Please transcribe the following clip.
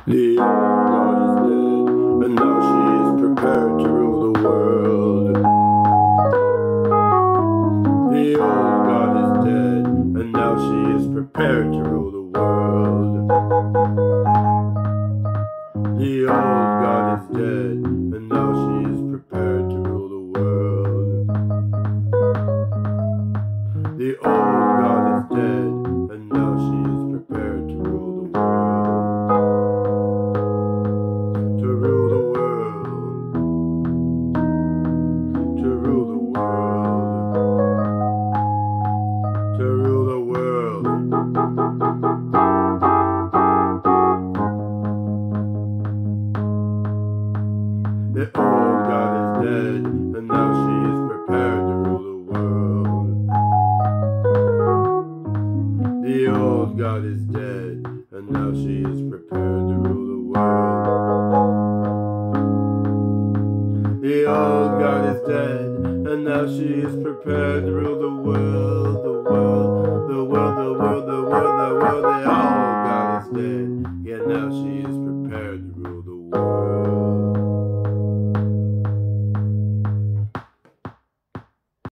The old God is dead, and now she is prepared to rule the world. The old God is dead, and now she is prepared to rule the world. The old God is dead, and now she is prepared to rule the world. The old God is dead, and now she is prepared to rule the world. To rule the world. To rule the world. To rule the world. The old God is dead, and now she is prepared to rule the world. The old God is dead, and now she is prepared to rule the world. The old God is dead, and now she is prepared to rule the world. The world, the world, the world, the world, the world. The old God is dead, yet now she is prepared to rule the world.